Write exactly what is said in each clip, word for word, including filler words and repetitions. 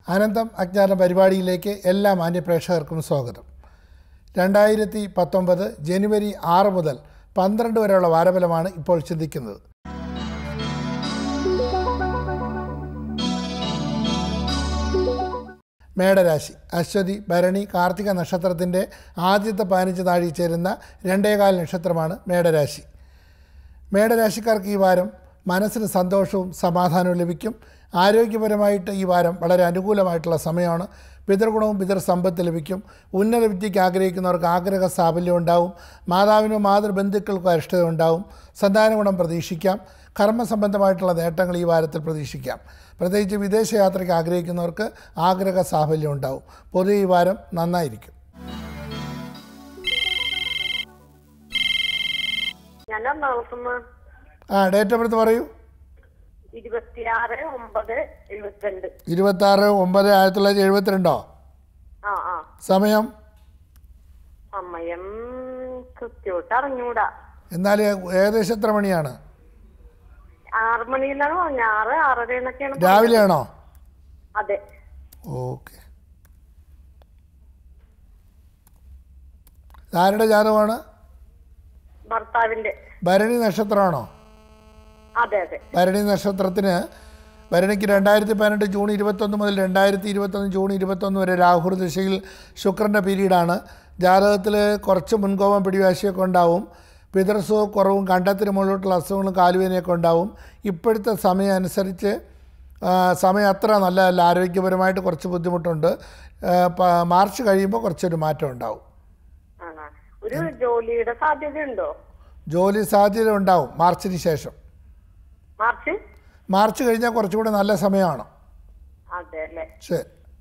Anantham Ajantham പരിപാടിയിലേക്ക് എല്ലാ മാന്യ പ്രേക്ഷകർക്കും സ്വാഗതം. രണ്ടായിരത്തി പത്തൊമ്പത് ജനുവരി ആറ് മുതൽ പന്ത്രണ്ട് വരെയുള്ള വാരഫലമാണ് ഇപ്പോൾ ചിന്തിക്കുന്നത്. മേടരാശി അശ്വതി ഭരണി കാർത്തിക നക്ഷത്രത്തിൻ്റെ ആദ്യത്തെ പതിനഞ്ച് നാഴിൽ ചേരുന്ന രണ്ടേകാൽ നക്ഷത്രമാണ് മേടരാശി. മേടരാശിക്കാർക്ക് ഈ വാരം മനസ്സിന് സന്തോഷവും സമാധാനവും ലഭിക്കും. ആരോഗ്യപരമായിട്ട് ഈ വാരം വളരെ അനുകൂലമായിട്ടുള്ള സമയമാണ്. പിതൃഗുണവും പിതൃസമ്പത്ത് ലഭിക്കും. ഉന്നത വിദ്യയ്ക്ക് ആഗ്രഹിക്കുന്നവർക്ക് ആഗ്രഹ സാഫല്യം ഉണ്ടാവും. മാതാവിനോ മാതൃബന്ധുക്കൾക്കോ അരിഷ്ടത ഉണ്ടാവും. സന്താന ഗുണം പ്രതീക്ഷിക്കാം. കർമ്മസംബന്ധമായിട്ടുള്ള നേട്ടങ്ങൾ ഈ വാരത്തിൽ പ്രതീക്ഷിക്കാം. പ്രത്യേകിച്ച് വിദേശയാത്രയ്ക്ക് ആഗ്രഹിക്കുന്നവർക്ക് ആഗ്രഹ സാഫല്യം ഉണ്ടാവും. പൊതുവെ ഈ വാരം നന്നായിരിക്കും. ആ ഡേറ്റ് ഓഫ് ബർത്ത് പറയൂ. ഇരുപത്തിയാറ് ഒമ്പത് എഴുപത്തിരണ്ട് ഇരുപത്തി ആറ് ഒമ്പത് ആയിരത്തി തൊള്ളായിരത്തി എഴുപത്തിരണ്ടോ? സമയം സമയം കൃത്യമായിട്ട് അറിഞ്ഞൂടാ. എന്നാൽ ഏകദേശം എത്ര മണിയാണ്? ആറ് മണിയിലാണ് പറഞ്ഞ. ആറ് ആറര എന്നൊക്കെയാണ്. രാവിലെയാണോ? അതെ. ഓക്കെ. ആരുടെ ജാതകമാണ്? ഭർത്താവിന്റെ. ഭരണി നക്ഷത്രമാണോ? അതെ അതെ. ഭരണി നക്ഷത്രത്തിന് ഭരണിക്ക് രണ്ടായിരത്തി പതിനെട്ട് ജൂൺ ഇരുപത്തൊന്ന് മുതൽ രണ്ടായിരത്തി ഇരുപത്തൊന്ന് ജൂൺ ഇരുപത്തൊന്ന് വരെ രാഹുർ ദിശയിൽ ശുക്രൻ്റെ പീരീഡാണ്. ജാതകത്തിൽ കുറച്ച് മുൻകോപം പിടിവാശിയൊക്കെ ഉണ്ടാവും. പിതൃസുഖ കുറവും കണ്ടത്തിന് മുകളിലോട്ടുള്ള അസുഖങ്ങളും കാലുവേനയൊക്കെ ഉണ്ടാവും. ഇപ്പോഴത്തെ സമയം അനുസരിച്ച് സമയം അത്ര നല്ലതല്ല. ആരോഗ്യപരമായിട്ട് കുറച്ച് ബുദ്ധിമുട്ടുണ്ട്. മാർച്ച് കഴിയുമ്പോൾ കുറച്ചൊരു മാറ്റം ഉണ്ടാവും. ഒരു ജോലിയുടെ സാധ്യതയുണ്ടോ? ജോലി സാധ്യത ഉണ്ടാവും മാർച്ചിന് ശേഷം. മാർച്ച് മാർച്ച് കഴിഞ്ഞാൽ കുറച്ചുകൂടെ നല്ല സമയമാണ്. ശരി.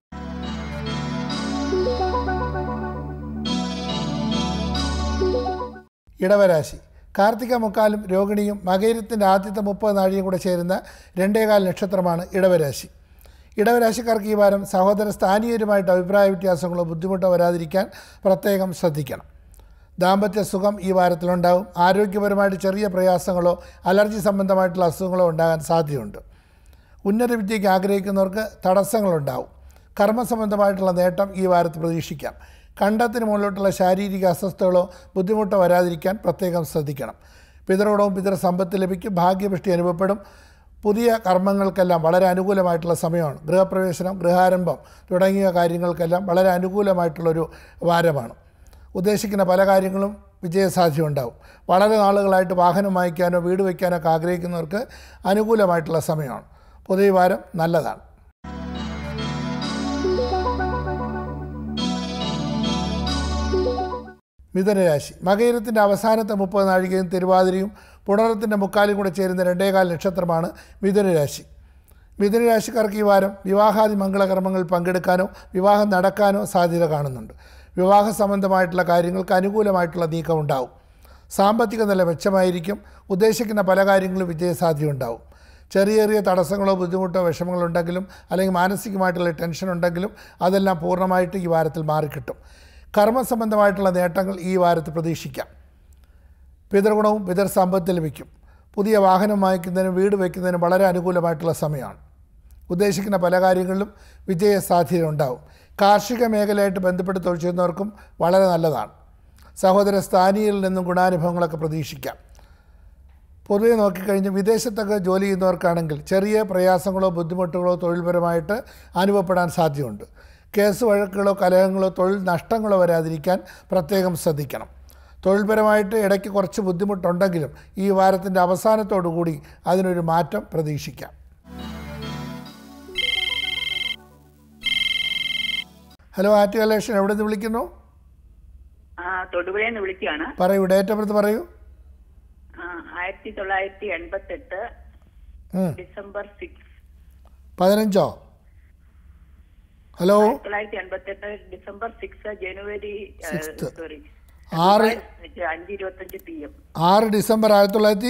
ഇടവരാശി കാർത്തിക മുക്കാലും രോഹിണിയും മകയിരത്തിൻ്റെ ആദ്യത്തെ മുപ്പത് നാഴിയും കൂടെ ചേരുന്ന രണ്ടേകാൽ നക്ഷത്രമാണ് ഇടവരാശി. ഇടവരാശിക്കാർക്ക് ഈ വാരം സഹോദര സ്ഥാനീയരുമായിട്ട് അഭിപ്രായ വ്യത്യാസങ്ങളോ ബുദ്ധിമുട്ടോ വരാതിരിക്കാൻ പ്രത്യേകം ശ്രദ്ധിക്കണം. ദാമ്പത്യ സുഖം ഈ വാരത്തിലുണ്ടാവും. ആരോഗ്യപരമായിട്ട് ചെറിയ പ്രയാസങ്ങളോ അലർജി സംബന്ധമായിട്ടുള്ള അസുഖങ്ങളോ ഉണ്ടാകാൻ സാധ്യതയുണ്ട്. ഉന്നത വിദ്യയ്ക്ക് ആഗ്രഹിക്കുന്നവർക്ക് തടസ്സങ്ങളുണ്ടാവും. കർമ്മസംബന്ധമായിട്ടുള്ള നേട്ടം ഈ വാരത്തിൽ പ്രതീക്ഷിക്കാം. കണ്ടത്തിന് മുകളിലോട്ടുള്ള ശാരീരിക അസ്വസ്ഥതകളോ ബുദ്ധിമുട്ടോ വരാതിരിക്കാൻ പ്രത്യേകം ശ്രദ്ധിക്കണം. പിതൃഗുണവും പിതൃസമ്പത്ത് ലഭിക്കും. ഭാഗ്യപുഷ്ടി അനുഭവപ്പെടും. പുതിയ കർമ്മങ്ങൾക്കെല്ലാം വളരെ അനുകൂലമായിട്ടുള്ള സമയമാണ്. ഗൃഹപ്രവേശനം, ഗൃഹാരംഭം തുടങ്ങിയ കാര്യങ്ങൾക്കെല്ലാം വളരെ അനുകൂലമായിട്ടുള്ളൊരു വാരമാണ്. ഉദ്ദേശിക്കുന്ന പല കാര്യങ്ങളും വിജയസാധ്യത ഉണ്ടാവും. വളരെ നാളുകളായിട്ട് വാഹനം വാങ്ങിക്കാനോ വീട് വയ്ക്കാനോ ഒക്കെ ആഗ്രഹിക്കുന്നവർക്ക് അനുകൂലമായിട്ടുള്ള സമയമാണ്. പൊതുവെ വാരം നല്ലതാണ്. മിഥുനരാശി മകയിരത്തിൻ്റെ അവസാനത്തെ മുപ്പത് നാഴികയും തിരുവാതിരയും പുണരത്തിൻ്റെ മുക്കാലും കൂടെ ചേരുന്ന രണ്ടേകാൽ നക്ഷത്രമാണ് മിഥുനരാശി. മിഥുനരാശിക്കാർക്ക് ഈ വാരം വിവാഹാദി മംഗളകർമ്മങ്ങളിൽ പങ്കെടുക്കാനോ വിവാഹം നടക്കാനോ സാധ്യത കാണുന്നുണ്ട്. വിവാഹ സംബന്ധമായിട്ടുള്ള കാര്യങ്ങൾക്ക് അനുകൂലമായിട്ടുള്ള നീക്കം ഉണ്ടാവും. സാമ്പത്തിക നില മെച്ചമായിരിക്കും. ഉദ്ദേശിക്കുന്ന പല കാര്യങ്ങളും വിജയസാധ്യത ഉണ്ടാവും. ചെറിയ ചെറിയ തടസ്സങ്ങളോ ബുദ്ധിമുട്ടോ വിഷമങ്ങളോ ഉണ്ടെങ്കിലും അല്ലെങ്കിൽ മാനസികമായിട്ടുള്ള ടെൻഷൻ ഉണ്ടെങ്കിലും അതെല്ലാം പൂർണ്ണമായിട്ട് ഈ വാരത്തിൽ മാറിക്കിട്ടും. കർമ്മസംബന്ധമായിട്ടുള്ള നേട്ടങ്ങൾ ഈ വാരത്തിൽ പ്രതീക്ഷിക്കാം. പിതൃഗുണവും പിതൃസമ്പത്ത് ലഭിക്കും. പുതിയ വാഹനം വാങ്ങിക്കുന്നതിനും വീട് വയ്ക്കുന്നതിനും വളരെ അനുകൂലമായിട്ടുള്ള സമയമാണ്. ഉദ്ദേശിക്കുന്ന പല കാര്യങ്ങളിലും വിജയസാധ്യത ഉണ്ടാവും. കാർഷിക മേഖലയായിട്ട് ബന്ധപ്പെട്ട് തൊഴിൽ ചെയ്യുന്നവർക്കും വളരെ നല്ലതാണ്. സഹോദര സ്ഥാനീയരിൽ നിന്നും ഗുണാനുഭവങ്ങളൊക്കെ പ്രതീക്ഷിക്കാം. പൊതുവെ നോക്കിക്കഴിഞ്ഞ് വിദേശത്തൊക്കെ ജോലി ചെയ്യുന്നവർക്കാണെങ്കിൽ ചെറിയ പ്രയാസങ്ങളോ ബുദ്ധിമുട്ടുകളോ തൊഴിൽപരമായിട്ട് അനുഭവപ്പെടാൻ സാധ്യതയുണ്ട്. കേസ് വഴക്കുകളോ കലഹങ്ങളോ തൊഴിൽ നഷ്ടങ്ങളോ വരാതിരിക്കാൻ പ്രത്യേകം ശ്രദ്ധിക്കണം. തൊഴിൽപരമായിട്ട് ഇടയ്ക്ക് കുറച്ച് ബുദ്ധിമുട്ടുണ്ടെങ്കിലും ഈ വാരത്തിൻ്റെ അവസാനത്തോടു കൂടി അതിനൊരു മാറ്റം പ്രതീക്ഷിക്കാം. ഹലോ, ആറ്റ് കലേഷൻ എവിടെ നിന്ന് വിളിക്കുന്നു? തൊടുപുഴയിൽ നിന്ന് വിളിക്കുകയാണ്. പറയൂ, ഡേറ്റ് ഓഫ് ബർത്ത് പറയൂ. ആയിരത്തി തൊള്ളായിരത്തി എൺപത്തി എട്ട് ഡിസംബർ സിക്സ്. പതിനഞ്ചോ? ഹലോ, തൊള്ളായിരത്തി എൺപത്തി എട്ട് ഡിസംബർ സിക്സ് ജനുവരി സോറി ആറ് അഞ്ച് ഇരുപത്തഞ്ച് പി എം. ആറ് ഡിസംബർ ആയിരത്തി തൊള്ളായിരത്തി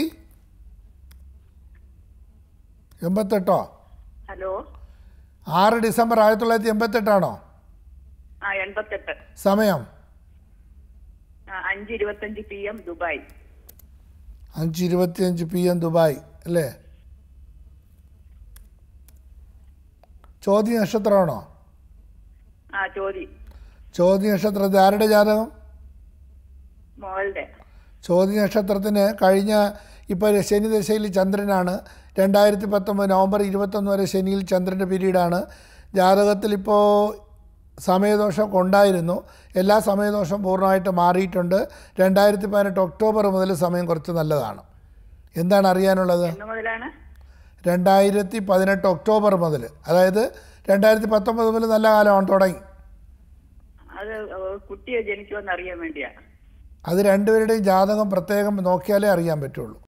എൺപത്തെട്ടോ? ഹലോ, ആറ് ഡിസംബർ ആയിരത്തി തൊള്ളായിരത്തി എൺപത്തെട്ടാണോ? ആ എൺപത്തെട്ട്. സമയം അഞ്ച് ഇരുപത്തഞ്ച് പി എം ദുബായ്. അഞ്ച് ഇരുപത്തിയഞ്ച് പി എം ദുബായ് അല്ലേ? ചോതി നക്ഷത്രമാണോ? ആ ചോതി. ചോതി നക്ഷത്രത്തിൽ ആരുടെ ജാതകം? മോളുടെ. ചോതി നക്ഷത്രത്തിന് കഴിഞ്ഞ ഇപ്പോൾ ശനി ദശയിൽ ചന്ദ്രനാണ്. രണ്ടായിരത്തി പത്തൊമ്പത് നവംബർ ഇരുപത്തൊന്ന് വരെ ശനിയിൽ ചന്ദ്രൻ്റെ പീരീഡാണ്. ജാതകത്തിൽ ഇപ്പോൾ സമയദോഷം ഉണ്ടായിരുന്നു. എല്ലാ സമയദോഷം പൂർണ്ണമായിട്ട് മാറിയിട്ടുണ്ട്. രണ്ടായിരത്തി പതിനെട്ട് ഒക്ടോബർ മുതൽ സമയം കുറച്ച് നല്ലതാണ്. എന്താണ് അറിയാനുള്ളത്? രണ്ടായിരത്തി പതിനെട്ട് ഒക്ടോബർ മുതൽ, അതായത് രണ്ടായിരത്തി പത്തൊമ്പത് മുതൽ നല്ല കാലമാണ് തുടങ്ങി. അത് കുട്ടിയെ ജനിക്കുമെന്ന് അറിയാൻ വേണ്ടിയാണ്. അത് രണ്ടുപേരുടെയും ജാതകം പ്രത്യേകം നോക്കിയാലേ അറിയാൻ പറ്റുള്ളൂ.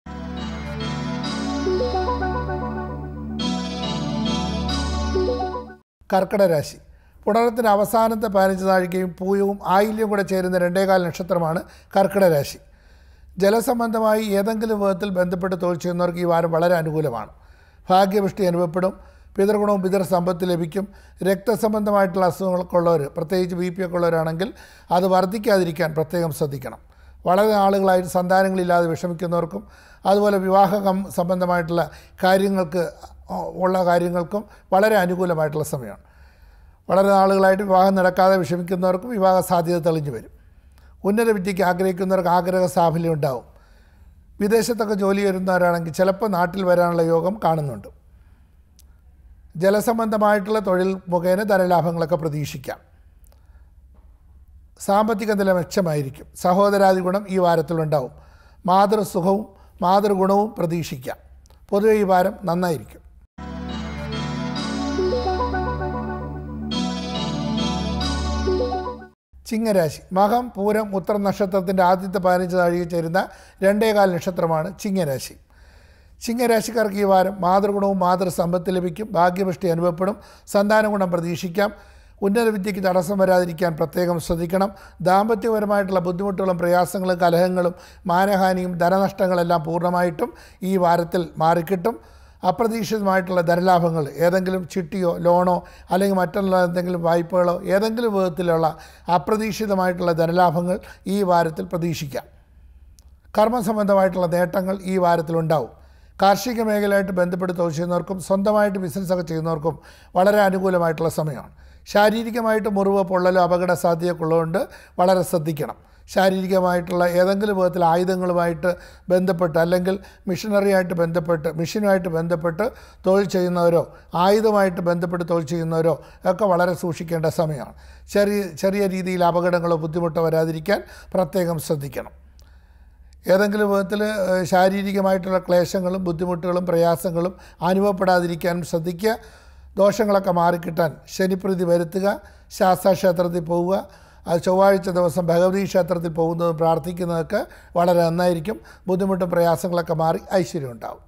കർക്കിടക രാശി. പുണരത്തിന് അവസാനത്തെ പതിനഞ്ച് നാഴികയും പൂയവും ആയില്യവും കൂടെ ചേരുന്ന രണ്ടേകാൽ നക്ഷത്രമാണ് കർക്കിടക രാശി. ജലസംബന്ധമായി ഏതെങ്കിലും വിധത്തിൽ ബന്ധപ്പെട്ട് തൊഴിൽ ചെയ്യുന്നവർക്ക് ഈ വാരം വളരെ അനുകൂലമാണ്. ഭാഗ്യപുഷ്ടി അനുഭവപ്പെടും. പിതൃഗുണവും പിതൃ സമ്പത്ത് ലഭിക്കും. രക്തസംബന്ധമായിട്ടുള്ള അസുഖങ്ങൾക്കുള്ളവർ, പ്രത്യേകിച്ച് ബി പി ഒക്കെ ഉള്ളവരാണെങ്കിൽ അത് വർദ്ധിക്കാതിരിക്കാൻ പ്രത്യേകം ശ്രദ്ധിക്കണം. വളരെ ആളുകളായിട്ട് സന്താനങ്ങളില്ലാതെ വിഷമിക്കുന്നവർക്കും അതുപോലെ വിവാഹ സംബന്ധമായിട്ടുള്ള കാര്യങ്ങൾക്ക് ഉള്ള കാര്യങ്ങൾക്കും വളരെ അനുകൂലമായിട്ടുള്ള സമയമാണ്. വളരെ നാളുകളായിട്ട് വിവാഹം നടക്കാതെ വിഷമിക്കുന്നവർക്കും വിവാഹ സാധ്യത തെളിഞ്ഞു വരും. ഉന്നത വിദ്യയ്ക്ക് ആഗ്രഹിക്കുന്നവർക്ക് ആഗ്രഹ സാഫല്യം ഉണ്ടാവും. വിദേശത്തൊക്കെ ജോലി വരുന്നവരാണെങ്കിൽ ചിലപ്പോൾ നാട്ടിൽ വരാനുള്ള യോഗം കാണുന്നുണ്ട്. ജലസംബന്ധമായിട്ടുള്ള തൊഴിൽ മുഖേന ധനലാഭങ്ങളൊക്കെ പ്രതീക്ഷിക്കാം. സാമ്പത്തിക നില മെച്ചമായിരിക്കും. സഹോദരാദി ഗുണം ഈ വാരത്തിലുണ്ടാവും. മാതൃസുഖവും മാതൃഗുണവും പ്രതീക്ഷിക്കാം. പൊതുവെ ഈ വാരം നന്നായിരിക്കും. ചിങ്ങരാശി. മകം പൂരം ഉത്തര നക്ഷത്രത്തിൻ്റെ ആദ്യത്തെ പതിനഞ്ച് നാഴിക ചേരുന്ന രണ്ടേകാൽ നക്ഷത്രമാണ് ചിങ്ങരാശി. ചിങ്ങരാശിക്കാർക്ക് ഈ വാരം മാതൃഗുണവും മാതൃസമ്പത്ത് ലഭിക്കും. ഭാഗ്യപുഷ്ടി അനുഭവപ്പെടും. സന്താന ഗുണം പ്രതീക്ഷിക്കാം. ഉന്നത വിദ്യയ്ക്ക് തടസ്സം വരാതിരിക്കാൻ പ്രത്യേകം ശ്രദ്ധിക്കണം. ദാമ്പത്യപരമായിട്ടുള്ള ബുദ്ധിമുട്ടുകളും പ്രയാസങ്ങളും കലഹങ്ങളും മാനഹാനിയും ധനനഷ്ടങ്ങളെല്ലാം പൂർണ്ണമായിട്ടും ഈ വാരത്തിൽ മാറിക്കിട്ടും. അപ്രതീക്ഷിതമായിട്ടുള്ള ധനലാഭങ്ങൾ, ഏതെങ്കിലും ചിട്ടിയോ ലോണോ അല്ലെങ്കിൽ മറ്റുള്ള എന്തെങ്കിലും വായ്പകളോ ഏതെങ്കിലും വിധത്തിലുള്ള അപ്രതീക്ഷിതമായിട്ടുള്ള ധനലാഭങ്ങൾ ഈ വാരത്തിൽ പ്രതീക്ഷിക്കാം. കർമ്മസംബന്ധമായിട്ടുള്ള നേട്ടങ്ങൾ ഈ വാരത്തിലുണ്ടാവും. കാർഷിക മേഖലയായിട്ട് ബന്ധപ്പെട്ട് തൊഴിൽ ചെയ്യുന്നവർക്കും സ്വന്തമായിട്ട് ബിസിനസ്സൊക്കെ ചെയ്യുന്നവർക്കും വളരെ അനുകൂലമായിട്ടുള്ള സമയമാണ്. ശാരീരികമായിട്ട് മുറിവ്, പൊള്ളലോ അപകട സാധ്യതയൊക്കെ ഉള്ളതുകൊണ്ട് വളരെ ശ്രദ്ധിക്കണം. ശാരീരികമായിട്ടുള്ള ഏതെങ്കിലും വിധത്തിൽ ആയുധങ്ങളുമായിട്ട് ബന്ധപ്പെട്ട് അല്ലെങ്കിൽ മിഷനറിയായിട്ട് ബന്ധപ്പെട്ട് മെഷീനുമായിട്ട് ബന്ധപ്പെട്ട് തൊഴിൽ ചെയ്യുന്നവരോ ആയുധമായിട്ട് ബന്ധപ്പെട്ട് തൊഴിൽ ചെയ്യുന്നവരോ ഒക്കെ വളരെ സൂക്ഷിക്കേണ്ട സമയമാണ്. ചെറിയ ചെറിയ രീതിയിൽ അപകടങ്ങളോ ബുദ്ധിമുട്ടോ വരാതിരിക്കാൻ പ്രത്യേകം ശ്രദ്ധിക്കണം. ഏതെങ്കിലും വിധത്തിൽ ശാരീരികമായിട്ടുള്ള ക്ലേശങ്ങളും ബുദ്ധിമുട്ടുകളും പ്രയാസങ്ങളും അനുഭവപ്പെടാതിരിക്കാനും ശ്രദ്ധിക്കുക. ദോഷങ്ങളൊക്കെ മാറിക്കിട്ടാൻ ശനിപ്രീതി വരുത്തുക. ശാസ്താക്ഷേത്രത്തിൽ പോവുക. അത് ചൊവ്വാഴ്ച ദിവസം ഭഗവതി ക്ഷേത്രത്തിൽ പോകുന്നതും പ്രാർത്ഥിക്കുന്നതൊക്കെ വളരെ നന്നായിരിക്കും. ബുദ്ധിമുട്ടും പ്രയാസങ്ങളൊക്കെ മാറി ഐശ്വര്യം ഉണ്ടാവും.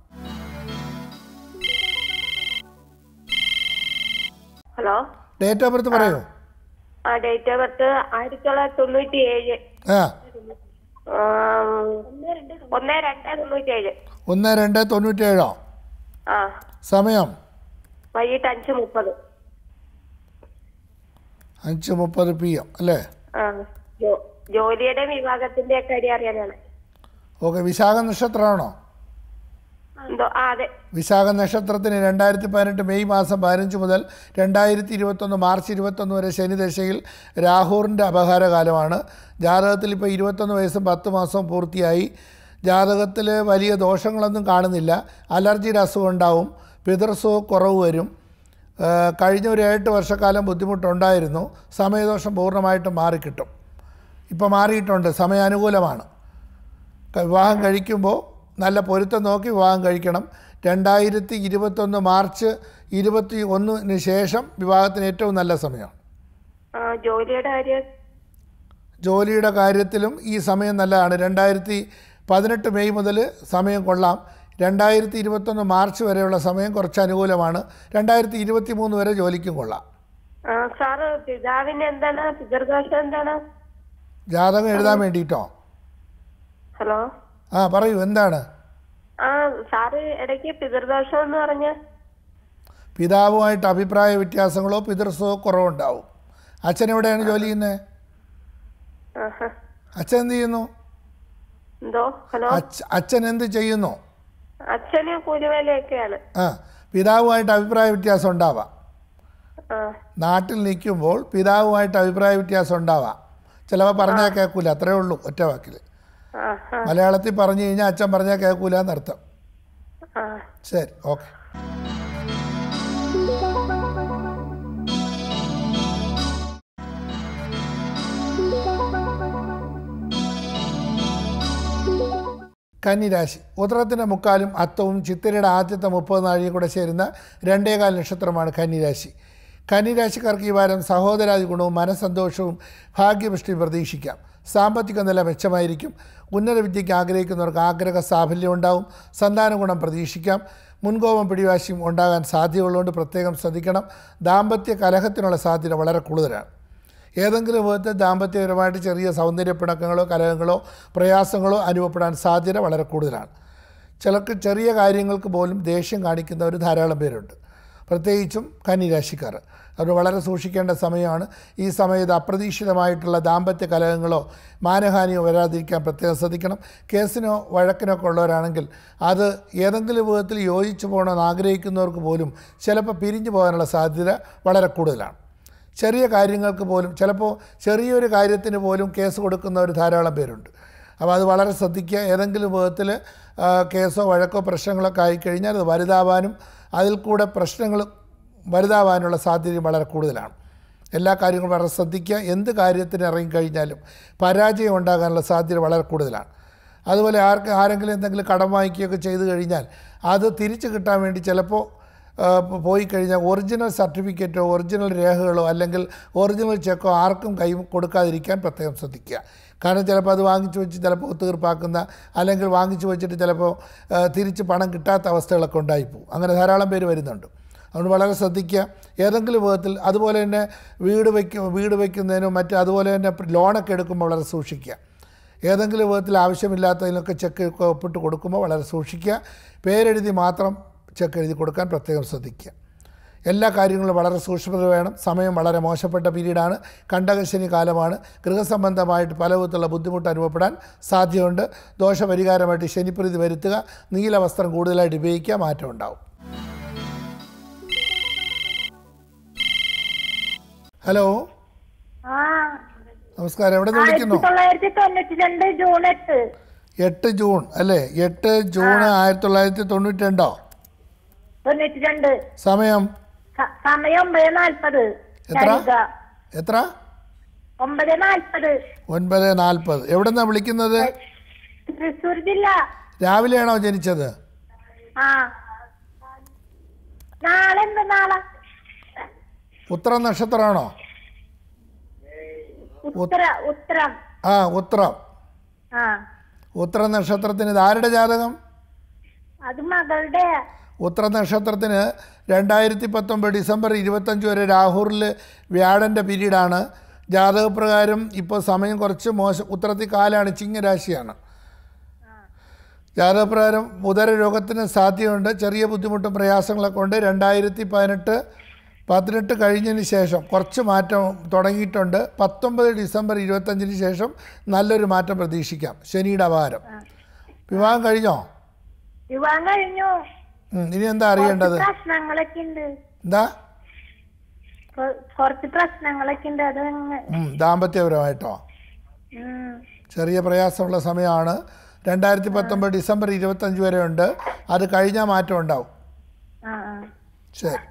ഹലോ, ഡേറ്റ് ഓഫ് ബർത്ത് പറയൂ. ആ ഡേറ്റ് ഓഫ് ബർത്ത് ആയിരത്തി തൊള്ളായിരത്തി തൊണ്ണൂറ്റി ഏഴ് ആ ഒന്ന് രണ്ട് തൊണ്ണൂറ്റി ഏഴ് ഒന്ന് രണ്ട് തൊണ്ണൂറ്റി ഏഴോ? ആ. സമയം വൈകിട്ട് അഞ്ച് മുപ്പത് അഞ്ച് മുപ്പത് പി എം അല്ലേ? ജോലിയുടെ വിഭാഗത്തിന്റെ കാര്യം അറിയാനാണ്. ഓക്കെ. വിശാഖ നക്ഷത്രമാണോ? അതെ. വിശാഖ നക്ഷത്രത്തിന് രണ്ടായിരത്തി പതിനെട്ട് മെയ് മാസം പതിനഞ്ച് മുതൽ രണ്ടായിരത്തി ഇരുപത്തൊന്ന് മാർച്ച് ഇരുപത്തൊന്ന് വരെ ശനിദശയിൽ രാഹുറിൻ്റെ അപഹാരകാലമാണ്. ജാതകത്തിൽ ഇപ്പോൾ ഇരുപത്തൊന്ന് വയസ്സും പത്ത് മാസവും പൂർത്തിയായി. ജാതകത്തിൽ വലിയ ദോഷങ്ങളൊന്നും കാണുന്നില്ല. അലർജിയുടെ അസുഖം ഉണ്ടാവും. പിതൃസുഖ കുറവ് വരും. കഴിഞ്ഞ ഒരു എട്ട് വർഷക്കാലം ബുദ്ധിമുട്ടുണ്ടായിരുന്നു. സമയദോഷം പൂർണ്ണമായിട്ടും മാറിക്കിട്ടും. ഇപ്പോൾ മാറിയിട്ടുണ്ട്. സമയാനുകൂലമാണ്. വിവാഹം കഴിക്കുമ്പോൾ നല്ല പൊരുത്തം നോക്കി വിവാഹം കഴിക്കണം. രണ്ടായിരത്തി ഇരുപത്തൊന്ന് മാർച്ച് ഇരുപത്തി ഒന്നിന് ശേഷം വിവാഹത്തിന് ഏറ്റവും നല്ല സമയമാണ്. ജോലിയുടെ കാര്യം ജോലിയുടെ കാര്യത്തിലും ഈ സമയം നല്ലതാണ്. രണ്ടായിരത്തി പതിനെട്ട് മെയ് മുതൽ സമയം കൊള്ളാം. രണ്ടായിരത്തി ഇരുപത്തൊന്ന് മാർച്ച് വരെയുള്ള സമയം കുറച്ച് അനുകൂലമാണ്. രണ്ടായിരത്തി ഇരുപത്തി മൂന്ന് വരെ ജോലിക്കും കൊള്ളാം. സാറ് പിതാവിന് എന്താണ് പിതൃദോഷം എന്താണ്? ജാതകം എഴുതാൻ വേണ്ടിയിട്ടോ? ഹലോ, ആ പറയൂ, എന്താണ്? ആ സാറ് ഇടയ്ക്ക് പിതൃദോഷം എന്ന് പറഞ്ഞ പിതാവുമായിട്ട് അഭിപ്രായ വ്യത്യാസങ്ങളോ പിതൃസുഖ കുറവുണ്ടാവും. അച്ഛൻ എവിടെയാണ് ജോലി ചെയ്യുന്നത്? അച്ഛൻ എന്ത് ചെയ്യുന്നു? എന്തോ? ഹലോ, അച്ഛൻ എന്ത് ചെയ്യുന്നു? അച്ഛന് കൂലിവേലയൊക്കെയാണ്. ആ, പിതാവുമായിട്ട് അഭിപ്രായ വ്യത്യാസം ഉണ്ടാവാം. നാട്ടിൽ നിൽക്കുമ്പോൾ പിതാവുമായിട്ട് അഭിപ്രായ വ്യത്യാസം ഉണ്ടാവാം. ചിലപ്പോൾ പറഞ്ഞാൽ കേൾക്കൂല, അത്രേ ഉള്ളൂ ഒറ്റ വാക്കിൽ. മലയാളത്തിൽ പറഞ്ഞു കഴിഞ്ഞാൽ അച്ഛൻ പറഞ്ഞാൽ കേൾക്കൂല എന്നർത്ഥം. ശരി, ഓക്കെ. കന്നിരാശി. ഉത്തരത്തിൻ്റെ മുക്കാലും അത്തവും ചിത്തിരയുടെ ആദ്യത്തെ മുപ്പത് നാഴിക കൂടെ ചേരുന്ന രണ്ടേകാൽ നക്ഷത്രമാണ് കന്നിരാശി. കന്നിരാശിക്കാർക്ക് ഈ വാരം സഹോദരാദി ഗുണവും മനസ്സന്തോഷവും ഭാഗ്യപുഷ്ടിയും പ്രതീക്ഷിക്കാം. സാമ്പത്തിക നില മെച്ചമായിരിക്കും. ഉന്നത വിദ്യയ്ക്ക് ആഗ്രഹിക്കുന്നവർക്ക് ആഗ്രഹ സാഫല്യം ഉണ്ടാവും. സന്താന ഗുണം പ്രതീക്ഷിക്കാം. മുൻകോപം പിടിവാശിയും ഉണ്ടാകാൻ സാധ്യതയുള്ളതുകൊണ്ട് പ്രത്യേകം ശ്രദ്ധിക്കണം. ദാമ്പത്യ കലഹത്തിനുള്ള സാധ്യത വളരെ കൂടുതലാണ്. ഏതെങ്കിലും വിധത്തിൽ ദാമ്പത്യപരമായിട്ട് ചെറിയ സൗന്ദര്യ പിണക്കങ്ങളോ കലഹങ്ങളോ പ്രയാസങ്ങളോ അനുഭവപ്പെടാൻ സാധ്യത വളരെ കൂടുതലാണ്. ചിലർക്ക് ചെറിയ കാര്യങ്ങൾക്ക് പോലും ദേഷ്യം കാണിക്കുന്നവർ ധാരാളം പേരുണ്ട്, പ്രത്യേകിച്ചും കന്നിരാശിക്കാർ. അത് വളരെ സൂക്ഷിക്കേണ്ട സമയമാണ്. ഈ സമയത്ത് അപ്രതീക്ഷിതമായിട്ടുള്ള ദാമ്പത്യ കലഹങ്ങളോ മാനഹാനിയോ വരാതിരിക്കാൻ പ്രത്യേകം ശ്രദ്ധിക്കണം. കേസിനോ വഴക്കിനോ ഒക്കെ ഉള്ളവരാണെങ്കിൽ അത് ഏതെങ്കിലും വിധത്തിൽ യോജിച്ചു പോകണമെന്ന് ആഗ്രഹിക്കുന്നവർക്ക് പോലും ചിലപ്പോൾ പിരിഞ്ഞു പോകാനുള്ള സാധ്യത വളരെ കൂടുതലാണ്. ചെറിയ കാര്യങ്ങൾക്ക് പോലും, ചിലപ്പോൾ ചെറിയൊരു കാര്യത്തിന് പോലും കേസ് കൊടുക്കുന്നവർ ധാരാളം പേരുണ്ട്. അപ്പോൾ അത് വളരെ ശ്രദ്ധിക്കുക. ഏതെങ്കിലും വിധത്തിൽ കേസോ വഴക്കോ പ്രശ്നങ്ങളൊക്കെ ആയിക്കഴിഞ്ഞാൽ അത് വലുതാവാനും അതിൽ കൂടെ പ്രശ്നങ്ങൾ വലുതാവാനുള്ള സാധ്യതയും വളരെ കൂടുതലാണ്. എല്ലാ കാര്യങ്ങളും വളരെ ശ്രദ്ധിക്കുക. എന്ത് കാര്യത്തിന് ഇറങ്ങിക്കഴിഞ്ഞാലും പരാജയം ഉണ്ടാകാനുള്ള സാധ്യത വളരെ കൂടുതലാണ്. അതുപോലെ ആർക്ക് ആരെങ്കിലും എന്തെങ്കിലും കടം വാങ്ങിക്കുകയൊക്കെ ചെയ്തു കഴിഞ്ഞാൽ അത് തിരിച്ചു കിട്ടാൻ വേണ്ടി ചിലപ്പോൾ പോയി കഴിഞ്ഞാൽ ഒറിജിനൽ സർട്ടിഫിക്കറ്റോ ഒറിജിനൽ രേഖകളോ അല്ലെങ്കിൽ ഒറിജിനൽ ചെക്കോ ആർക്കും കൈ കൊടുക്കാതിരിക്കാൻ പ്രത്യേകം ശ്രദ്ധിക്കുക. കാരണം ചിലപ്പോൾ അത് വാങ്ങിച്ചു വെച്ച് ചിലപ്പോൾ തീർപ്പാക്കുന്ന അല്ലെങ്കിൽ വാങ്ങിച്ചു വെച്ചിട്ട് ചിലപ്പോൾ തിരിച്ച് പണം കിട്ടാത്ത അവസ്ഥകളൊക്കെ ഉണ്ടായിപ്പോവും. അങ്ങനെ ധാരാളം പേര് വരുന്നുണ്ട്. അതുകൊണ്ട് വളരെ ശ്രദ്ധിക്കുക. ഏതെങ്കിലും വിധത്തിൽ അതുപോലെ തന്നെ വീട് വയ്ക്കും വീട് വയ്ക്കുന്നതിനും മറ്റ് അതുപോലെ തന്നെ ലോണൊക്കെ എടുക്കുമ്പോൾ വളരെ സൂക്ഷിക്കുക. ഏതെങ്കിലും വിധത്തിൽ ആവശ്യമില്ലാത്തതിനൊക്കെ ചെക്ക് ഒപ്പിട്ട് കൊടുക്കുമ്പോൾ വളരെ സൂക്ഷിക്കുക. പേരെഴുതി മാത്രം ചെക്ക് എഴുതി കൊടുക്കാൻ പ്രത്യേകം ശ്രദ്ധിക്കുക. എല്ലാ കാര്യങ്ങളും വളരെ സൂക്ഷ്മത വേണം. സമയം വളരെ മോശപ്പെട്ട പീരീഡാണ്. കണ്ടകശനി കാലമാണ്. ഗൃഹസംബന്ധമായിട്ട് പല വിധത്തിലുള്ള ബുദ്ധിമുട്ട് അനുഭവപ്പെടാൻ സാധ്യതയുണ്ട്. ദോഷപരിഹാരമായിട്ട് ശനിപ്രീതി വരുത്തുക. നീല വസ്ത്രം കൂടുതലായിട്ട് ഉപയോഗിക്കുക. മാറ്റം ഉണ്ടാവും. ഹലോ, നമസ്കാരം. എവിടെ നിന്ന് വിളിക്കുന്നു? എട്ട് ജൂൺ അല്ലേ? എട്ട് ജൂൺ ആയിരത്തി തൊള്ളായിരത്തി തൊണ്ണൂറ്റി രണ്ടോ? സമയം സമയം ഒമ്പത് നാൽപ്പത്. എത്ര എത്ര ഒമ്പത് നാൽപ്പത്. ഒൻപത് നാൽപ്പത്. എവിടെ നിന്നാണ് വിളിക്കുന്നത്? തൃശ്ശൂർ ജില്ല. രാവിലെയാണോ ജനിച്ചത്? ആ, നാളെ എന്ത് നാളെ? ഉത്തര നക്ഷത്രമാണോ? ഉത്തര ഉത്തരം. ആ, ഉത്രം. ആ, ഉത്തര നക്ഷത്രത്തിന് ഇത് ആരുടെ ജാതകം? അത് മകളുടെ. ഉത്തര നക്ഷത്രത്തിന് രണ്ടായിരത്തി പത്തൊമ്പത് ഡിസംബർ ഇരുപത്തഞ്ച് വരെ രാഹുറിൽ വ്യാഴൻ്റെ പീരീഡാണ്. ജാതകപ്രകാരം ഇപ്പോൾ സമയം കുറച്ച് മോശം. ഉത്തരത്തിൽ കാലാണ്, ചിങ്ങരാശിയാണ്. ജാതകപ്രകാരം ഉദര രോഗത്തിന് സാധ്യതയുണ്ട്. ചെറിയ ബുദ്ധിമുട്ടും പ്രയാസങ്ങളൊക്കെ ഉണ്ട്. രണ്ടായിരത്തി പതിനെട്ട് പതിനെട്ട് കഴിഞ്ഞതിന് ശേഷം കുറച്ച് മാറ്റം തുടങ്ങിയിട്ടുണ്ട്. പത്തൊമ്പത് ഡിസംബർ ഇരുപത്തഞ്ചിന് ശേഷം നല്ലൊരു മാറ്റം പ്രതീക്ഷിക്കാം. ശനിയുടെ അപഹാരം. വിവാഹം കഴിഞ്ഞോ? വിവാഹം കഴിഞ്ഞു. ഇനി എന്താ അറിയേണ്ടത്? പ്രശ്നങ്ങളൊക്കെ ഉണ്ട്. എന്താ? കുറച്ച് പ്രശ്നങ്ങളൊക്കെ ഉണ്ട്. അത് ദാമ്പത്യപരമായിട്ടോ? ചെറിയ പ്രയാസമുള്ള സമയമാണ്. രണ്ടായിരത്തി പത്തൊമ്പത് ഡിസംബർ ഇരുപത്തഞ്ച് വരെ ഉണ്ട്. അത് കഴിഞ്ഞാൽ മാറ്റം ഉണ്ടാവും. ശരി.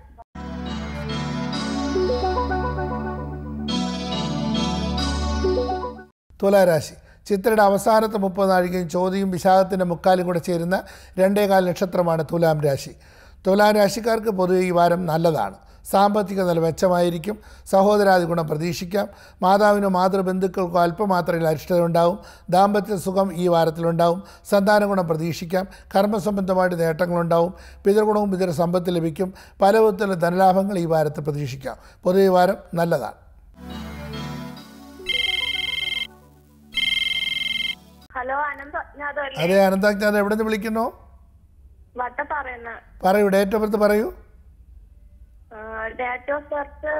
തുലാരാശി. ചിത്രയുടെ അവസാനത്തെ മുപ്പത് നാഴികയും ചോദ്യയും വിശാഖത്തിൻ്റെ മുക്കാലും കൂടെ ചേരുന്ന രണ്ടേകാൽ നക്ഷത്രമാണ് തുലാം രാശി. തുലാം രാശിക്കാർക്ക് പൊതുവെ ഈ വാരം നല്ലതാണ്. സാമ്പത്തിക നില മെച്ചമായിരിക്കും. സഹോദരാദി ഗുണം പ്രതീക്ഷിക്കാം. മാതാവിനോ മാതൃബന്ധുക്കൾക്കോ അല്പമാത്രയിൽ അരിഷ്ടത ഉണ്ടാവും. ദാമ്പത്യ സുഖം ഈ വാരത്തിലുണ്ടാവും. സന്താന ഗുണം പ്രതീക്ഷിക്കാം. കർമ്മസംബന്ധമായിട്ട് നേട്ടങ്ങളുണ്ടാവും. പിതൃഗുണവും പിതൃ സമ്പത്ത് ലഭിക്കും. പല വിധത്തിലുള്ള ധനലാഭങ്ങൾ ഈ വാരത്തിൽ പ്രതീക്ഷിക്കാം. പൊതുവെ ഈ വാരം നല്ലതാണ്. ഹലോ, അനന്തം. അതെ, അനന്തം. എവിടെ നിന്ന് വിളിക്കുന്നു? വട്ടപ്പാറയെന്ന്. പറയൂ, ഡേറ്റ് ഓഫ് ബർത്ത് പറയൂ. ഡേറ്റ് ഓഫ് ബർത്ത്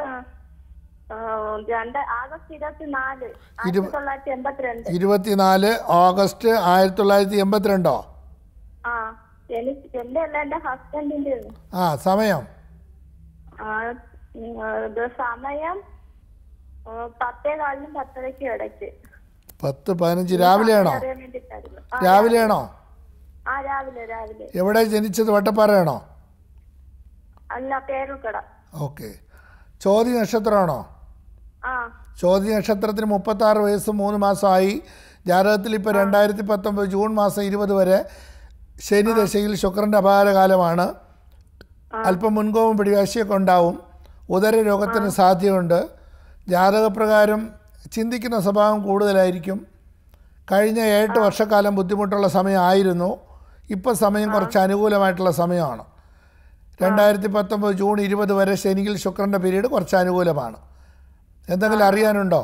ആഗസ്റ്റ് ഇരുപത്തിനാല് ആയിരത്തി തൊള്ളായിരത്തി എൺപത്തിരണ്ട്. ഇരുപത്തിനാല് ഓഗസ്റ്റ് ആയിരത്തി തൊള്ളായിരത്തി എൺപത്തിരണ്ടോ? ആ, എനിക്ക് എന്റെ അല്ല, എന്റെ ഹസ്ബൻഡിന്റെ. ആ, സമയം ഇത് സമയം പത്തേ കാലിനും പത്തരയ്ക്കും ഇടയ്ക്ക്. പത്ത് പതിനഞ്ച് രാവിലെയാണോ? അറിയാൻ വേണ്ടിട്ടായിരുന്നു. രാവിലെയാണോ? ആ രാവിലെ രാവിലെ. എവിടെ ജനിച്ചത്? വട്ടപ്പാറയാണോ? അല്ല, പേരുക്കട. ഓക്കെ. ചോതി നക്ഷത്രമാണോ? ആ. ചോതി നക്ഷത്രത്തിന് മുപ്പത്തി ആറ് വയസ്സ് മൂന്ന് മാസമായി. ജാതകത്തിൽ ഇപ്പോൾ രണ്ടായിരത്തി പത്തൊമ്പത് ജൂൺ മാസം ഇരുപത് വരെ ശനി ദശയിൽ ശുക്രൻ്റെ അപാരകാലമാണ്. അല്പം മുൻകോപം പിടിവാശിയൊക്കെ ഉണ്ടാവും. ഉദര രോഗത്തിന് സാധ്യതയുണ്ട്. ജാതകപ്രകാരം ചിന്തിക്കുന്ന സ്വഭാവം കൂടുതലായിരിക്കും. കഴിഞ്ഞ എട്ട് വർഷക്കാലം ബുദ്ധിമുട്ടുള്ള സമയമായിരുന്നു. ഇപ്പോൾ സമയം കുറച്ച് അനുകൂലമായിട്ടുള്ള സമയമാണ്. രണ്ടായിരത്തി പത്തൊമ്പത് ജൂൺ ഇരുപത് വരെ ശനിയിൽ ശുക്രൻ്റെ പീരീഡ് കുറച്ച് അനുകൂലമാണ്. എന്തെങ്കിലും അറിയാനുണ്ടോ?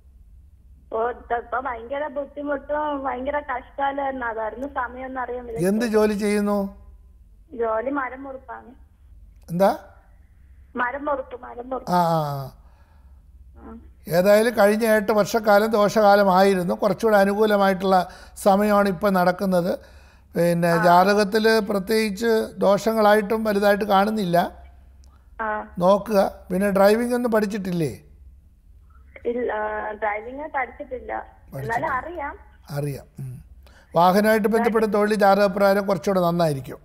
ഭയങ്കര ബുദ്ധിമുട്ടും ഭയങ്കര കഷ്ടകാലം. അതായിരുന്നു സമയം അറിയാൻ. എന്ത് ജോലി ചെയ്യുന്നു? ജോലി മരം മുറിപ്പാണ്. എന്താ? മരം മുറിപ്പ്. മരം മുറിപ്പ്. ആ ഏതായാലും കഴിഞ്ഞ എട്ട് വർഷക്കാലം ദോഷകാലമായിരുന്നു. കുറച്ചുകൂടെ അനുകൂലമായിട്ടുള്ള സമയമാണ് ഇപ്പം നടക്കുന്നത്. പിന്നെ ജാതകത്തിൽ പ്രത്യേകിച്ച് ദോഷങ്ങളായിട്ടും വലുതായിട്ട് കാണുന്നില്ല. നോക്കുക. പിന്നെ ഡ്രൈവിംഗ് ഒന്നും പഠിച്ചിട്ടില്ലേ? ഡ്രൈവിംഗ് പഠിച്ചിട്ടില്ല. അറിയാം. അറിയാം. വാഹനമായിട്ട് ബന്ധപ്പെട്ട തൊഴിൽ ജാതകപ്രകാരം കുറച്ചുകൂടെ നന്നായിരിക്കും.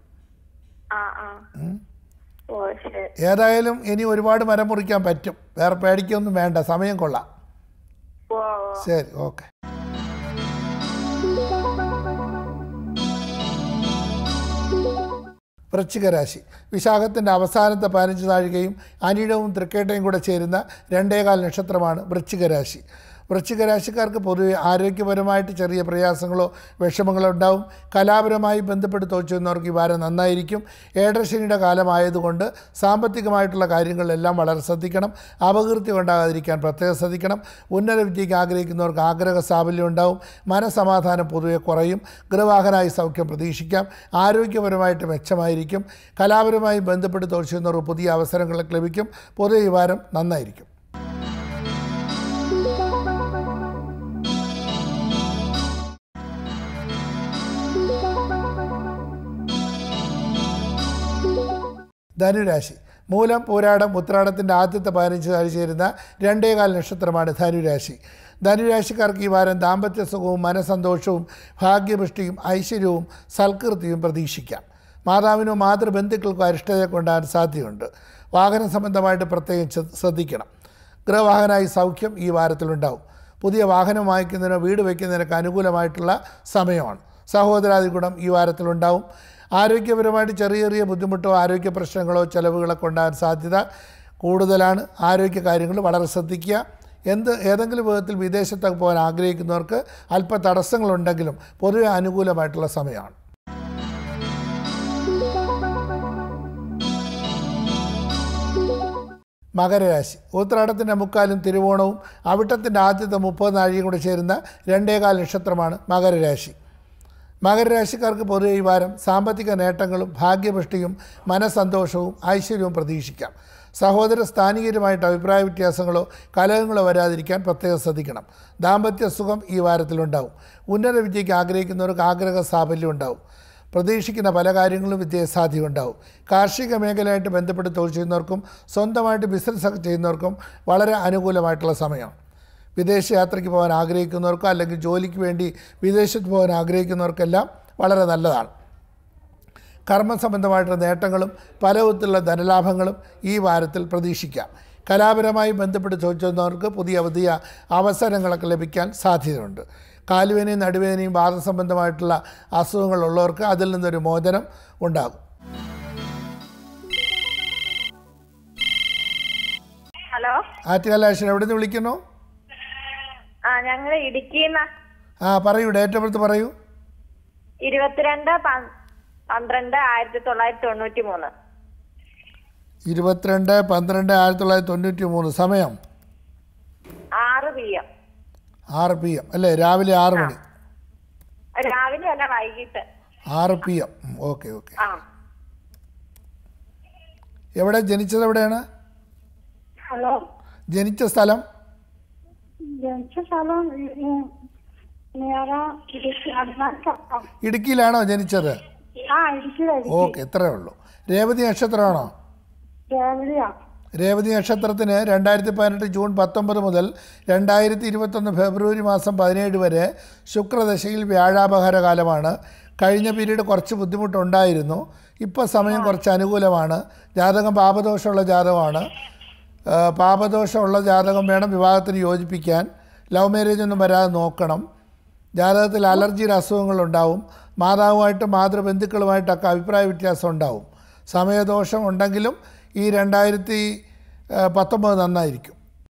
ഏതായാലും ഇനി ഒരുപാട് മരം മുറിക്കാൻ പറ്റും. വേറെ പേടിക്കൊന്നും വേണ്ട. സമയം കൊള്ളാം. ശരി, ഓക്കെ. വൃശ്ചികരാശി. വിശാഖത്തിൻ്റെ അവസാനത്തെ പതിനഞ്ച് നാഴികയും അനിഴവും തൃക്കേട്ടയും കൂടെ ചേരുന്ന രണ്ടേകാൽ നക്ഷത്രമാണ് വൃശ്ചികരാശി. വൃശ്ചികരാശിക്കാർക്ക് പൊതുവെ ആരോഗ്യപരമായിട്ട് ചെറിയ പ്രയാസങ്ങളോ വിഷമങ്ങളോ ഉണ്ടാവും. കലാപരമായി ബന്ധപ്പെട്ട് തോച്ചുന്നവർക്ക് ഈ വാരം നന്നായിരിക്കും. ഏഴരശനിയുടെ കാലമായതുകൊണ്ട് സാമ്പത്തികമായിട്ടുള്ള കാര്യങ്ങളിലെല്ലാം വളരെ ശ്രദ്ധിക്കണം. അപകീർത്തി ഉണ്ടാകാതിരിക്കാൻ പ്രത്യേകം ശ്രദ്ധിക്കണം. ഉന്നത വിദ്യയ്ക്ക് ആഗ്രഹിക്കുന്നവർക്ക് ആഗ്രഹ സാഫല്യം ഉണ്ടാവും. മനസമാധാനം പൊതുവെ കുറയും. ഗൃഹവാഹനായി സൗഖ്യം പ്രതീക്ഷിക്കാം. ആരോഗ്യപരമായിട്ട് മെച്ചമായിരിക്കും. കലാപരമായി ബന്ധപ്പെട്ട് തോച്ചുന്നവർക്ക് പുതിയ അവസരങ്ങളൊക്കെ ലഭിക്കും. പൊതുവെ ഈ വാരം നന്നായിരിക്കും. ധനുരാശി. മൂലം പൂരാടം ഉത്രാടത്തിൻ്റെ ആദ്യത്തെ പതിനഞ്ച് നാഴി ചേരുന്ന രണ്ടേകാൽ നക്ഷത്രമാണ് ധനുരാശി. ധനുരാശിക്കാർക്ക് ഈ വാരം ദാമ്പത്യ സുഖവും മനസ്സന്തോഷവും ഭാഗ്യപുഷ്ടിയും ഐശ്വര്യവും സൽകീർത്തിയും പ്രതീക്ഷിക്കാം. മാതാവിനോ മാതൃബന്ധുക്കൾക്കോ അരിഷ്ടതയൊക്കെ ഉണ്ടാകാൻ സാധ്യതയുണ്ട്. വാഹന സംബന്ധമായിട്ട് പ്രത്യേകം ശ്രദ്ധിക്കണം. ഗൃഹവാഹനായി സൗഖ്യം ഈ വാരത്തിലുണ്ടാവും. പുതിയ വാഹനം വാങ്ങിക്കുന്നതിനോ വീട് വയ്ക്കുന്നതിനൊക്കെ അനുകൂലമായിട്ടുള്ള സമയമാണ്. സഹോദരാദി ഗുണം ഈ വാരത്തിലുണ്ടാവും. ആരോഗ്യപരമായിട്ട് ചെറിയ ചെറിയ ബുദ്ധിമുട്ടോ ആരോഗ്യ പ്രശ്നങ്ങളോ ചിലവുകളൊക്കെ ഉണ്ടാകാൻ സാധ്യത കൂടുതലാണ്. ആരോഗ്യ കാര്യങ്ങൾ വളരെ ശ്രദ്ധിക്കുക. എന്ത് ഏതെങ്കിലും വിധത്തിൽ വിദേശത്തൊക്കെ പോകാൻ ആഗ്രഹിക്കുന്നവർക്ക് അല്പ തടസ്സങ്ങളുണ്ടെങ്കിലും പൊതുവെ അനുകൂലമായിട്ടുള്ള സമയമാണ്. മകരരാശി. ഉത്രാടത്തിൻ്റെ മുക്കാലും തിരുവോണവും അവിട്ടത്തിൻ്റെ ആദ്യത്തെ മുപ്പത് നാഴികയും കൂടെ ചേരുന്ന രണ്ടേകാൽ നക്ഷത്രമാണ് മകരരാശി. മകരരാശിക്കാർക്ക് പൊതുവെ ഈ വാരം സാമ്പത്തിക നേട്ടങ്ങളും ഭാഗ്യപുഷ്ടിയും മനസ്സന്തോഷവും ഐശ്വര്യവും പ്രതീക്ഷിക്കാം. സഹോദര സ്ഥാനികരുമായിട്ട് അഭിപ്രായ വ്യത്യാസങ്ങളോ കലഹങ്ങളോ വരാതിരിക്കാൻ പ്രത്യേകം ശ്രദ്ധിക്കണം. ദാമ്പത്യ സുഖം ഈ വാരത്തിലുണ്ടാവും. ഉന്നത വിദ്യയ്ക്ക് ആഗ്രഹിക്കുന്നവർക്ക് ആഗ്രഹ സാഫല്യം ഉണ്ടാവും. പ്രതീക്ഷിക്കുന്ന പല കാര്യങ്ങളും വിജയസാധ്യത ഉണ്ടാവും. കാർഷിക മേഖലയായിട്ട് ബന്ധപ്പെട്ട് തൊഴിൽ ചെയ്യുന്നവർക്കും സ്വന്തമായിട്ട് ബിസിനസ്സൊക്കെ ചെയ്യുന്നവർക്കും വളരെ അനുകൂലമായിട്ടുള്ള സമയമാണ്. വിദേശയാത്രയ്ക്ക് പോകാൻ ആഗ്രഹിക്കുന്നവർക്കോ അല്ലെങ്കിൽ ജോലിക്ക് വേണ്ടി വിദേശത്ത് പോകാൻ ആഗ്രഹിക്കുന്നവർക്കെല്ലാം വളരെ നല്ലതാണ്. കർമ്മസംബന്ധമായിട്ടുള്ള നേട്ടങ്ങളും പല വിധത്തിലുള്ള ധനലാഭങ്ങളും ഈ വാരത്തിൽ പ്രതീക്ഷിക്കാം. കലാപരമായി ബന്ധപ്പെട്ട് ചോദിച്ചവർക്ക് പുതിയ പുതിയ അവസരങ്ങളൊക്കെ ലഭിക്കാൻ സാധ്യതയുണ്ട്. കാലുവേനയും നടുവേനയും വാദസംബന്ധമായിട്ടുള്ള അസുഖങ്ങളുള്ളവർക്ക് അതിൽ നിന്നൊരു മോചനം ഉണ്ടാകും. ഹലോ, ആറ്റുകാലാശൻ എവിടെ നിന്ന് വിളിക്കുന്നു? ആ ഞങ്ങൾ ഇടുക്കിന്ന്. ആ പറയൂ, ഡേറ്റ് ഓഫ് ബർത്ത് പറയൂ. ഇരുപത്തിരണ്ട് പന്ത്രണ്ട് ആയിരത്തി തൊള്ളായിരത്തി തൊണ്ണൂറ്റി മൂന്ന്. ഇരുപത്തിരണ്ട് പന്ത്രണ്ട് ആയിരത്തി തൊള്ളായിരത്തി തൊണ്ണൂറ്റി മൂന്ന്. സമയം ആറ് പി എം. ആറ് പി എം അല്ലേ? രാവിലെ ആറ് മണി. രാവിലെ അല്ല, വൈകിട്ട് ആറ് പി എം. Okay okay. എവിടെ ജനിച്ചത്? എവിടെയാണ് ഹലോ ജനിച്ച സ്ഥലം? ജനിച്ച സ്ഥലം ഇടുക്കിയിലാണോ ജനിച്ചത്? ഓക്കെ, ഇത്രയേ ഉള്ളൂ. രേവതി നക്ഷത്രമാണോ? രേവതി നക്ഷത്രത്തിന് രണ്ടായിരത്തി പതിനെട്ട് ജൂൺ പത്തൊമ്പത് മുതൽ രണ്ടായിരത്തി ഇരുപത്തൊന്ന് ഫെബ്രുവരി മാസം പതിനേഴ് വരെ ശുക്രദശയിൽ വ്യാഴാപഹാര കാലമാണ്. കഴിഞ്ഞ പീരീഡ് കുറച്ച് ബുദ്ധിമുട്ടുണ്ടായിരുന്നു. ഇപ്പോൾ സമയം കുറച്ച് അനുകൂലമാണ്. ജാതകം പാപദോഷമുള്ള ജാതകമാണ്. പാപദോഷമുള്ള ജാതകം വേണം വിവാഹത്തിന് യോജിപ്പിക്കാൻ. ലവ് മാരേജ് ഒന്നും വരാതെ നോക്കണം. ജാതകത്തിൽ അലർജിയുടെ അസുഖങ്ങളുണ്ടാവും. മാതാവുമായിട്ട് മാതൃബന്ധുക്കളുമായിട്ടൊക്കെ അഭിപ്രായ വ്യത്യാസം ഉണ്ടാവും. സമയദോഷം ഉണ്ടെങ്കിലും ഈ രണ്ടായിരത്തി പത്തൊമ്പത് നന്നായിരിക്കും.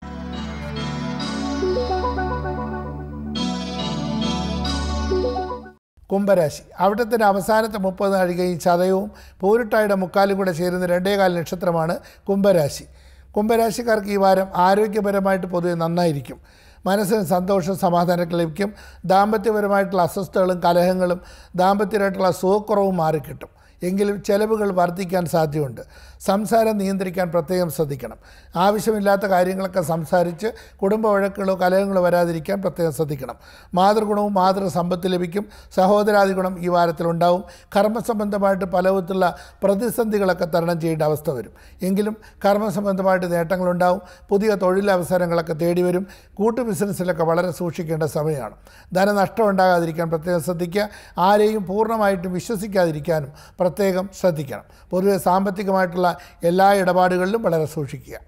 കുംഭരാശി അവിടത്തിൻ്റെ അവസാനത്തെ മുപ്പത് നാഴികയും ചതയവും പൂരിട്ടായുടെ മുക്കാലും കൂടെ ചേരുന്ന രണ്ടേകാൽ നക്ഷത്രമാണ് കുംഭരാശി. കുംഭരാശിക്കാർക്ക് ഈ വാരം ആരോഗ്യപരമായിട്ട് പൊതുവെ നന്നായിരിക്കും. മനസ്സിന് സന്തോഷവും സമാധാനമൊക്കെ ലഭിക്കും. ദാമ്പത്യപരമായിട്ടുള്ള അസ്വസ്ഥതകളും കലഹങ്ങളും ദാമ്പത്യമായിട്ടുള്ള സുഖക്കുറവും മാറിക്കിട്ടും. എങ്കിലും ചെലവുകൾ വർദ്ധിക്കാൻ സാധ്യതയുണ്ട്. സംസാരം നിയന്ത്രിക്കാൻ പ്രത്യേകം ശ്രദ്ധിക്കണം. ആവശ്യമില്ലാത്ത കാര്യങ്ങളൊക്കെ സംസാരിച്ച് കുടുംബ വഴക്കുകളോ കലഹങ്ങളോ വരാതിരിക്കാൻ പ്രത്യേകം ശ്രദ്ധിക്കണം. മാതൃഗുണവും മാതൃസമ്പത്ത് ലഭിക്കും. സഹോദരാദി ഗുണം ഈ വാരത്തിലുണ്ടാവും. കർമ്മസംബന്ധമായിട്ട് പലവിധത്തിലുള്ള പ്രതിസന്ധികളൊക്കെ തരണം ചെയ്യേണ്ട അവസ്ഥ വരും. എങ്കിലും കർമ്മസംബന്ധമായിട്ട് നേട്ടങ്ങളുണ്ടാവും. പുതിയ തൊഴിലവസരങ്ങളൊക്കെ തേടി വരും. കൂട്ടു ബിസിനസ്സിലൊക്കെ വളരെ സൂക്ഷിക്കേണ്ട സമയമാണ്. ധനനഷ്ടം ഉണ്ടാകാതിരിക്കാൻ പ്രത്യേകം ശ്രദ്ധിക്കുക. ആരെയും പൂർണ്ണമായിട്ടും വിശ്വസിക്കാതിരിക്കാനും പ്രത്യേകം ശ്രദ്ധിക്കണം. പൊതുവെ സാമ്പത്തികമായിട്ടുള്ള എല്ലാ ഇടപാടുകളിലും വളരെ സൂക്ഷിക്കുക.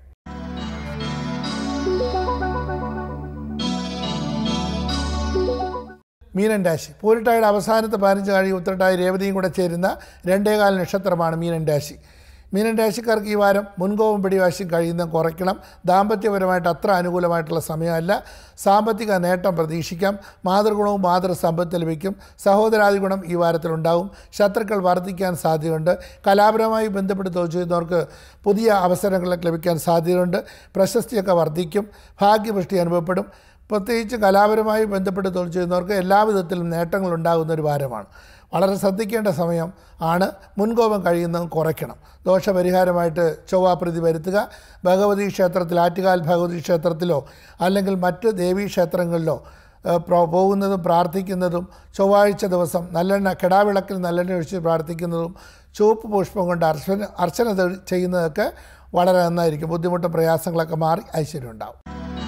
മീനൻ രാശി പൂരിട്ടായുടെ അവസാനത്തെ പതിനഞ്ച് കഴിയും ഉത്രട്ടായി രേവതിയും കൂടെ ചേരുന്ന രണ്ടേകാൽ നക്ഷത്രമാണ് മീനൻ രാശി. മീനൻ രാശിക്കാർക്ക് ഈ വാരം മുൻകോപം പിടിവാശിയും കഴിയുന്ന കുറയ്ക്കണം. ദാമ്പത്യപരമായിട്ട് അത്ര അനുകൂലമായിട്ടുള്ള സമയമല്ല. സാമ്പത്തിക നേട്ടം പ്രതീക്ഷിക്കാം. മാതൃഗുണവും മാതൃസമ്പത്ത് ലഭിക്കും. സഹോദരാദി ഗുണം ഈ വാരത്തിലുണ്ടാവും. ശത്രുക്കൾ വർദ്ധിക്കാൻ സാധ്യതയുണ്ട്. കലാപരമായി ബന്ധപ്പെട്ട് തൊഴിൽ ചെയ്യുന്നവർക്ക് പുതിയ അവസരങ്ങളൊക്കെ ലഭിക്കാൻ സാധ്യതയുണ്ട്. പ്രശസ്തിയൊക്കെ വർദ്ധിക്കും. ഭാഗ്യപുഷ്ടി അനുഭവപ്പെടും. പ്രത്യേകിച്ച് കലാപരമായി ബന്ധപ്പെട്ട് തൊഴിൽ ചെയ്യുന്നവർക്ക് എല്ലാവിധത്തിലും നേട്ടങ്ങളുണ്ടാകുന്ന ഒരു വാരമാണ്. വളരെ ശ്രദ്ധിക്കേണ്ട സമയം ആണ്. മുൻകോപം കഴിയുന്നതും കുറയ്ക്കണം. ദോഷപരിഹാരമായിട്ട് ചൊവ്വാപ്രീതി വരുത്തുക. ഭഗവതി ക്ഷേത്രത്തിൽ ആറ്റുകാൽ ഭഗവതി ക്ഷേത്രത്തിലോ അല്ലെങ്കിൽ മറ്റ് ദേവീ ക്ഷേത്രങ്ങളിലോ പോകുന്നതും പ്രാർത്ഥിക്കുന്നതും ചൊവ്വാഴ്ച ദിവസം നല്ലെണ്ണ കെടാവിളക്കിൽ നല്ലെണ്ണ ഒഴിച്ച് പ്രാർത്ഥിക്കുന്നതും ചുവപ്പ് പുഷ്പം കൊണ്ട് അർച്ചന അർച്ചന ചെയ്യുന്നതൊക്കെ വളരെ നന്നായിരിക്കും. ബുദ്ധിമുട്ടും പ്രയാസങ്ങളൊക്കെ മാറി ഐശ്വര്യം ഉണ്ടാവും.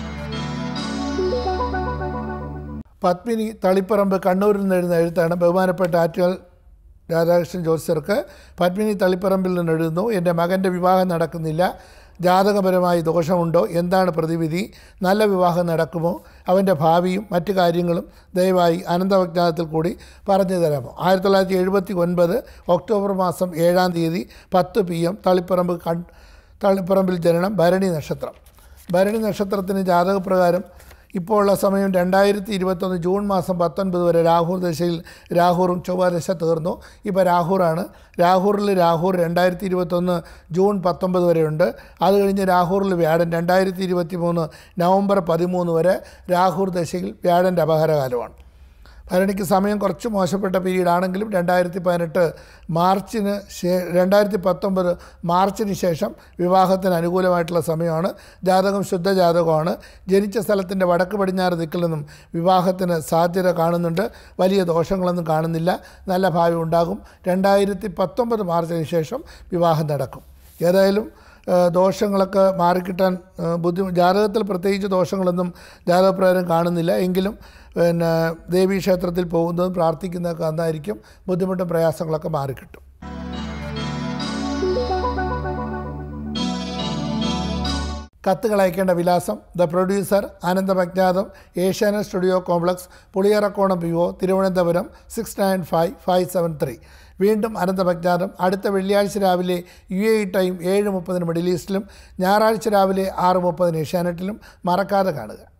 പത്മിനി തളിപ്പറമ്പ് കണ്ണൂരിൽ നിന്ന് എഴുതുന്ന എഴുത്താണ്. ബഹുമാനപ്പെട്ട ആറ്റുകാൽ രാധാകൃഷ്ണൻ ജ്യോത്സ്യർക്ക് പത്മിനി തളിപ്പറമ്പിൽ നിന്ന് എഴുതുന്നു. എൻ്റെ മകൻ്റെ വിവാഹം നടക്കുന്നില്ല. ജാതകപരമായി ദോഷമുണ്ടോ? എന്താണ് പ്രതിവിധി? നല്ല വിവാഹം നടക്കുമോ? അവൻ്റെ ഭാവിയും മറ്റു കാര്യങ്ങളും ദയവായി അനന്തവിജ്ഞാനത്തിൽ കൂടി പറഞ്ഞു തരാമോ? ആയിരത്തി തൊള്ളായിരത്തി എഴുപത്തി ഒൻപത് ഒക്ടോബർ മാസം ഏഴാം തീയതി പത്ത് പി എം തളിപ്പറമ്പ് കൺ തളിപ്പറമ്പിൽ ജനനം. ഭരണി നക്ഷത്രം. ഭരണി നക്ഷത്രത്തിന് ജാതകപ്രകാരം ഇപ്പോൾ ഉള്ള സമയം രണ്ടായിരത്തി ഇരുപത്തൊന്ന് ജൂൺ മാസം പത്തൊൻപത് വരെ രാഹുർ ദശയിൽ രാഹുറും ചൊവ്വാദശ തീർന്നു. ഇപ്പോൾ രാഹുറാണ്. രാഹുറിൽ രാഹുർ രണ്ടായിരത്തി ഇരുപത്തൊന്ന് ജൂൺ പത്തൊമ്പത് വരെയുണ്ട്. അത് കഴിഞ്ഞ് രാഹുറിൽ വ്യാഴൻ രണ്ടായിരത്തി ഇരുപത്തി മൂന്ന് നവംബർ പതിമൂന്ന് വരെ രാഹുർ ദശയിൽ വ്യാഴൻ്റെ അപഹാരകാലമാണ്. ഭരണിക്ക് സമയം കുറച്ച് മോശപ്പെട്ട പീരീഡ് ആണെങ്കിലും രണ്ടായിരത്തി പതിനെട്ട് മാർച്ചിന് ശേ രണ്ടായിരത്തി പത്തൊമ്പത് മാർച്ചിന് ശേഷം വിവാഹത്തിന് അനുകൂലമായിട്ടുള്ള സമയമാണ്. ജാതകം ശുദ്ധജാതകമാണ്. ജനിച്ച സ്ഥലത്തിൻ്റെ വടക്ക് പടിഞ്ഞാറ് ദിക്കിൽ നിന്നും വിവാഹത്തിന് സാധ്യത കാണുന്നുണ്ട്. വലിയ ദോഷങ്ങളൊന്നും കാണുന്നില്ല. നല്ല ഭാവി ഉണ്ടാകും. രണ്ടായിരത്തി പത്തൊമ്പത് മാർച്ചിന് ശേഷം വിവാഹം നടക്കും. ഏതായാലും ദോഷങ്ങളൊക്കെ മാറിക്കിട്ടാൻ ബുദ്ധിമുട്ട് ജാതകത്തിൽ പ്രത്യേകിച്ച് ദോഷങ്ങളൊന്നും ജാതകപ്രകാരം കാണുന്നില്ല. എങ്കിലും പിന്നെ ദേവീക്ഷേത്രത്തിൽ പോകുന്നതും പ്രാർത്ഥിക്കുന്നതൊക്കെ നന്നായിരിക്കും. ബുദ്ധിമുട്ടും പ്രയാസങ്ങളൊക്കെ മാറിക്കിട്ടും. കത്തുകൾ അയക്കേണ്ട വിലാസം: the producer, Anantham Ajnatham, Asianet studio complex, Puliyarakonam P O, Thiruvananthapuram six nine five five seven three. വീണ്ടും അനന്തമജ്ഞാതം അടുത്ത വെള്ളിയാഴ്ച രാവിലെ യു എ ഇ ടൈം ഏഴ് മുപ്പതിന് മിഡിൽ ഈസ്റ്റിലും ഞായറാഴ്ച രാവിലെ ആറ് മുപ്പതിന് ഏഷ്യാനെറ്റിലും മറക്കാതെ കാണുക.